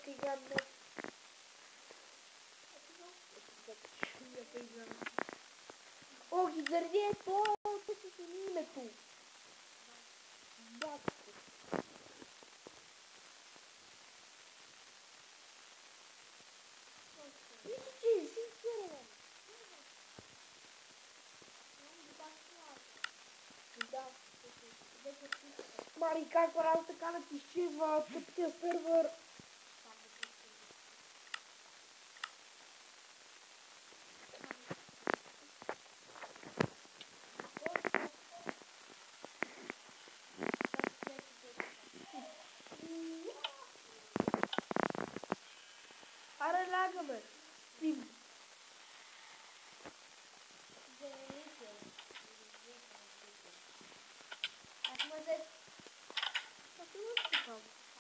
кайган нов. О, ги заради ето, те си смени името. Батко. Мисля, че е синхерен. Да. Мари, как раз така да ти изчезва от тъпкия сървър? Аре, лягаме. Спим. Аз може... Аз не го спам.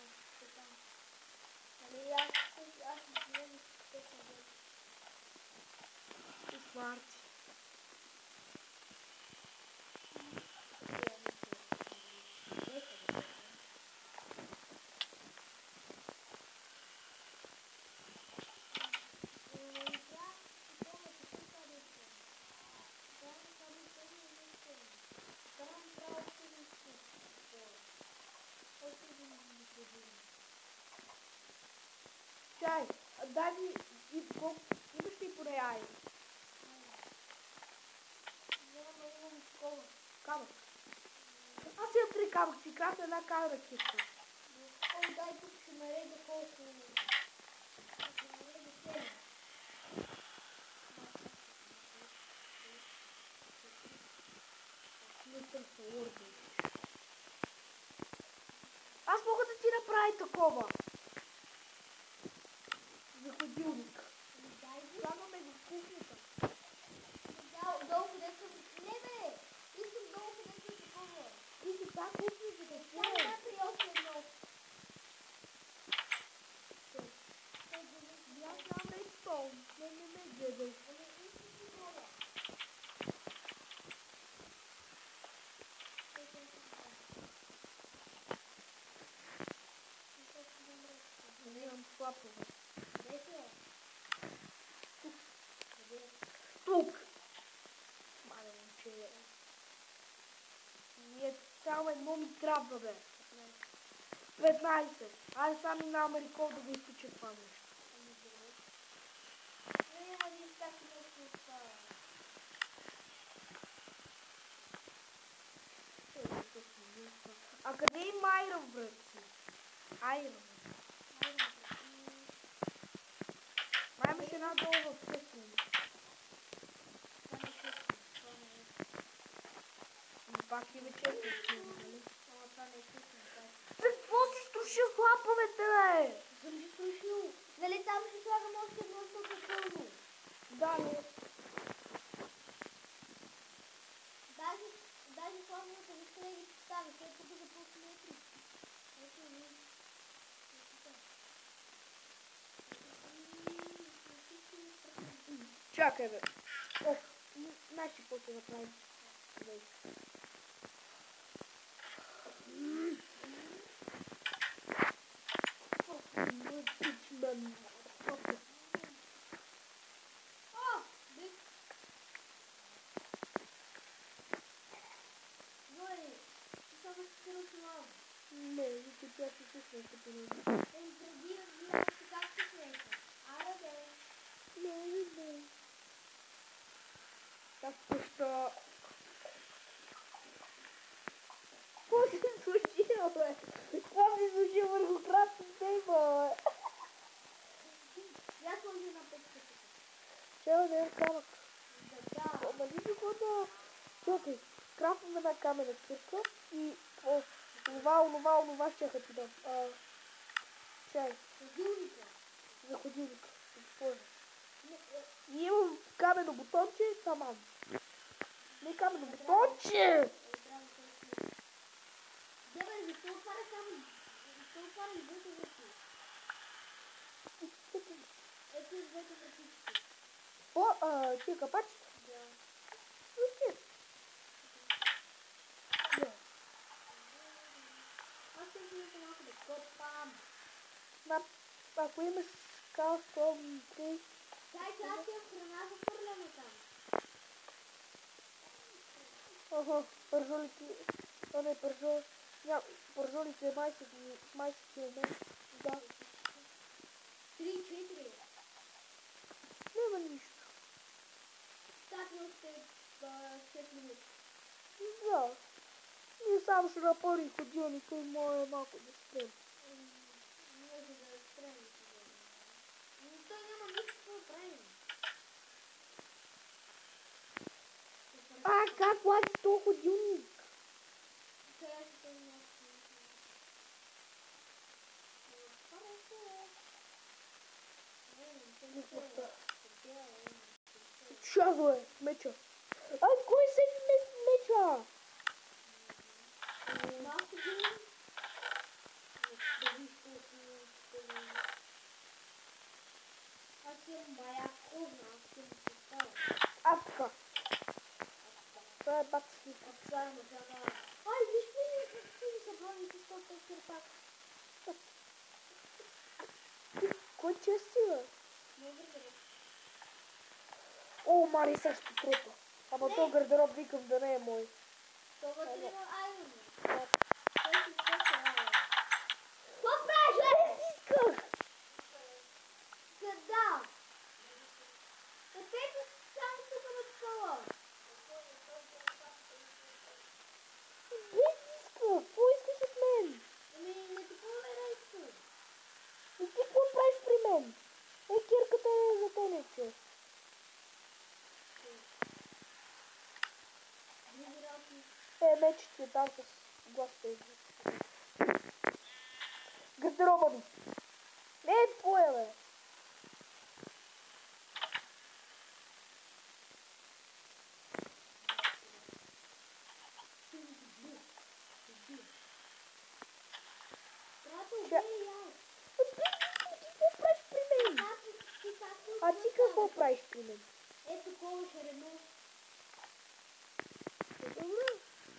Нали аз не знам какво И смарти. Чай, дай ми и колко имаш ли поне яй? имам такова. Камък. Аз имам 3 камък, си крафта една камера киска. Ой, дай тук ще нареда колко... Ще нареда 7. Не съм съорден. Аз мога да ти направя такова. За ходилник. Дай го. Слагаме го в кухнята. Долу където съм... Не бе! Искам долу където е такова. Ти си това кухнята да Там се е. някъде още едно. Аз нямам рейдстоун. Не ме гледай. Не имам слапове. Тук! Мале момче. Ние само едно ми трябва, бе. 15. Айде сами на Америков да го изтича това нещо. А къде е Майров, брат си? Айрон. Май имаш една долу в късно. Пак има 4, нали? Какво си струшил слаповете, бе? Съм ги слушал. Нали там ще слагам още едно, защото е пълно. Да, не. Даже слабото вижте да ги поставя, след като започне да тръпи. Ето ви. Чакай, бе. О, знаеш ли какво ще направим? О! Бик! Горе! Ти само ще се ръчувам. Не, вижте, тя се слушва като не. Преди разбирам се как се смеха. Аре бе! Не. Так просто... Какво си случило, бе? Какво си случило върху кратко тейба, бе? Я сложи на печката. Чел, не е камък. Да. Ама виж какво да... Чакай, крафваме една камена кирка и... О, онова щеха ти дам. Чай. Ходилника. За ходилника. И имам камено бутонче, таман. Не камено бутонче! Дебе, защо отваря само... Защо отваря и двете врати? Ето и двете вратички. О, тия капачите? Да. Слушай. Аз ще видя малко да копам. Ако имаш калстон 3, Чай, че аз имам храна за хвърляне там. пържолите, не пържол, пържолите май са ти умеят. Да, 3-4. няма нищо. Статно още 6 минути. Да, ние само ще напълним ходилника и моя малко да спрем. Може да спрем. Но той няма нищо какво да правим. Как лади то ходилник? Сега ще има. Чазо е, меча. Ай, кой се меча? Малко ги. Да виж колко. Аз имам бая ковна, аз имам поставя. Апка. Това е бакси. Това е мъжана. Ай, виж ли какви са броните, защото е кирпак. Кой чести, бе? Не вървам. О, Мари, също трупа. Ама то гардероб викам да не е мой. Това е айрон. Той си скочи айрон. Какво правиш, бе? Исках! Къда? Опете само тук на стола. Без исках! Какво искаш от мен? Ами, не такова е рейско. И ти какво правиш при мен? Кирката е за тенече. Мече ти е там с гласа и гардероба ми. Не е твоя, бе. Ти какво правиш при мен? А ти какво правиш при мен? Ето коло шарено. Добре.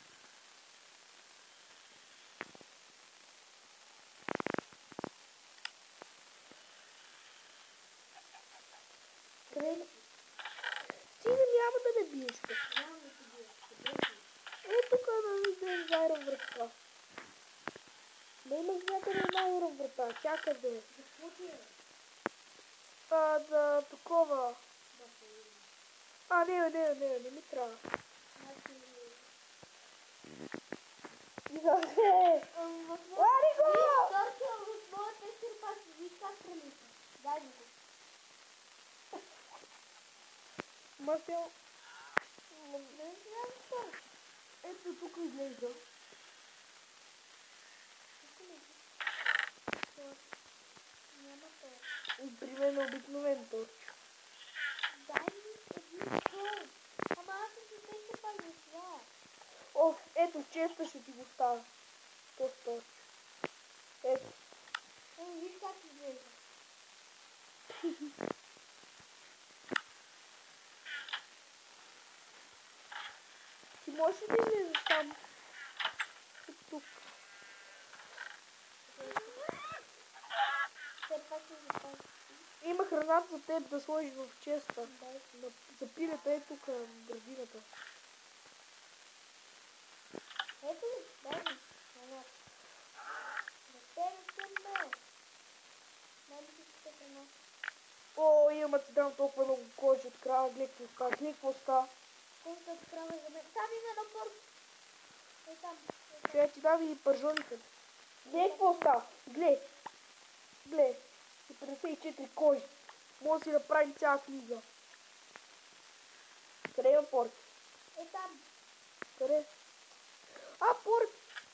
Къде ли? Ти няма да ме биеш, бе. Няма да ти биеш. Тук да видим Iron врата. Не имаш някъде една Iron врата. Чакъде. Какво ти е? Да такова. Не ми трябва. Лари го! Торчо, в моята черпа си виж как прелита. Дай ми го. Масел. Не знам торчо. Ето тук изглежда. Няма торчо. При мен е обикновен торч. Дай ми един торчо. Ама аз съм се ще пак за това. Ето честа ще ти го става. То торч. Ето. Виж как изглежда. Ти можеш ли да излезеш там? Тук. Все пак се запази. Има храната за теб да сложиш в честа. За пилета е тук в градината. Ето ли? Дай ми. Да те не бе. Дай ми всичките храна. Има ти дам толкова много кожи от крава. Глед какво става. Колко от крава за мен. Там има едно порт. Ей там. Ще ти дам и пържолите. Глед какво става. Глед. 54 кожи. Може да си направим цяла книга. Къде има порт? Ей там. Къде? Порт!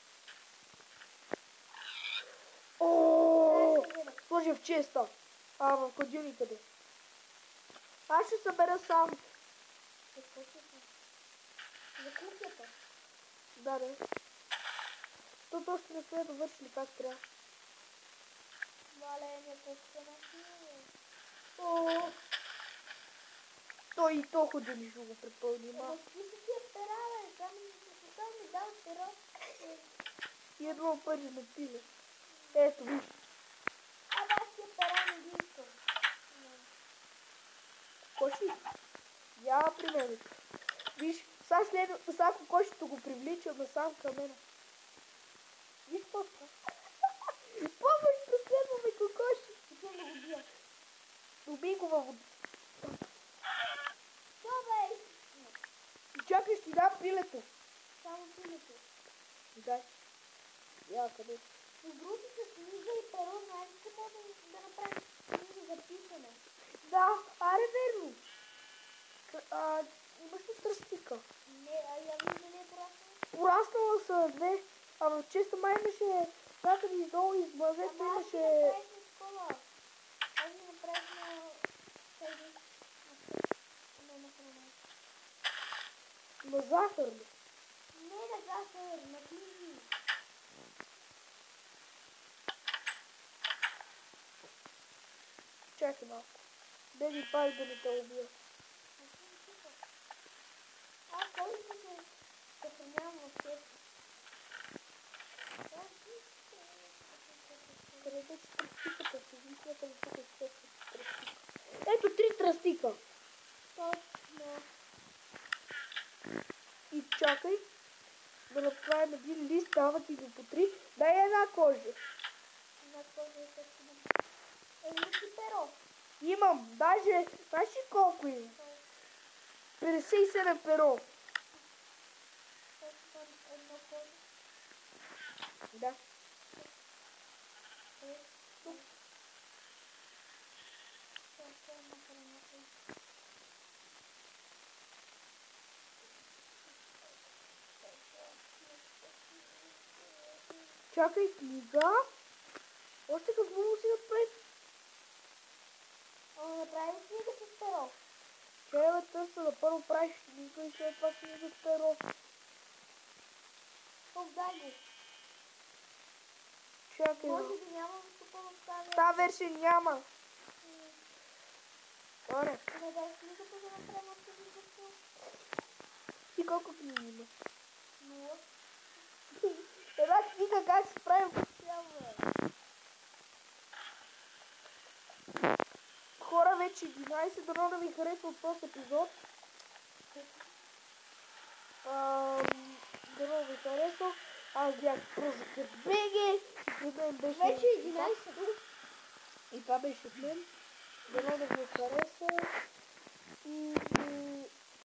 Сложи в честа. В ходилника де. Аз ще събера сам. Какво ще съм? За кухнята. Да. То още не сме довършили как трябва. Малене, колко се насилва. Той и то ходили ще го препълни. Какви са тия пера, бе? Там ми дал перо. И едно пари на пиле. Ето, виж. Аз тия пера Я примерно. Виж, сега кокошето го привлича насам към мен. Виж какво става. Помощ, преследваме кокоши. Искам да го бия. Убий го във вода. Добре. Чакай, ще ти дам пилето. Само пилето. Дай. Я, къде? Доброто с книга и перо, знаеш, че можем да направим книга за писане. Да, аре верно. Имаш ли тръстика? Не, я вижда ли е пораснала? Пораснала са две. А в честа май имаше някъде издолу из мазето Ама аз ги имаше... направих на школа. Аз ги направих на тези... на храна. На захар ли? Не на захар, на книги. Чакай малко. Да ми пази да не те убия. Аз кой ще се съхранявам в честа? Къде са тръстиката? Седи смятам тук с тръстика. Ето 3 тръстика. Точно. И чакай да направим един лист, дават и го по 3. Дай една кожа. На този е точно. Еми си перо. Имам, даже, знаеш ли колко има? 57 перо. Точно едно кожа. Да. Тук. Това е на храната. Чакай, книга. Още какво му си направи? Направи книга с перо. Чакай, търса да първо правиш книга и след това книга с перо. Тук дай го. Чакай, Може да няма тук в тази. та версия няма. Добре. Не дай книгата да направим още книгата. И колко книги има? Нула. Една книга как се правим цяло. Хора, вече 11, дано да ви харесва от този епизод. Дано ви харесва. Аз бях Прозакът БГ. При мен беше... Вече 11. И това беше от мен. Дано да ви хареса. И